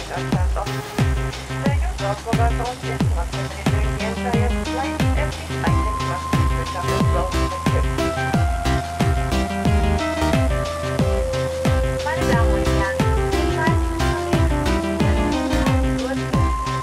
flight are turned off. The use of mobile phones is not limited during the entire flight, as these items must be switched off as well as equipped. Meine Damen und Herren, die Flight ist zunächst kurz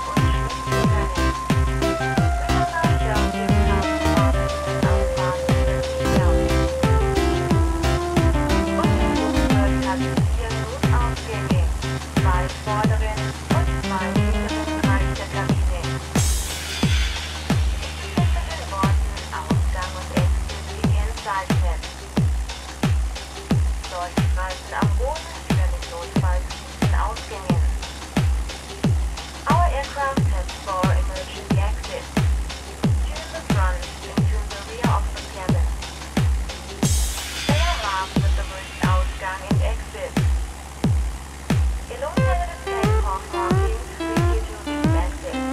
am Boden für den Notfall fließenden Ausgängen. Our aircraft has 4 emergency exits. Two in the front and 2 in the rear of the cabin. They are marked with the word Ausgang and exit. Illuminated takeoff markings lead you to these exits.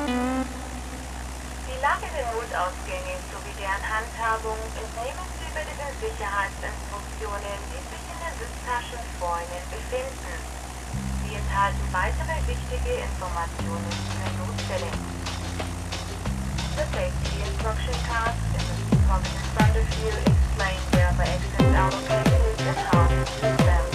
Die Lage der Notausgänge sowie deren Handhabung entnehmen Sie über den Sicherheitsinstruktionen, die sich in den Sitztaschen vor Ihnen befinden. Sie enthalten weitere wichtige Informationen für Notfälle. The safety instruction cards in the seat pocket in front of you explain where the exits are located and how to use them.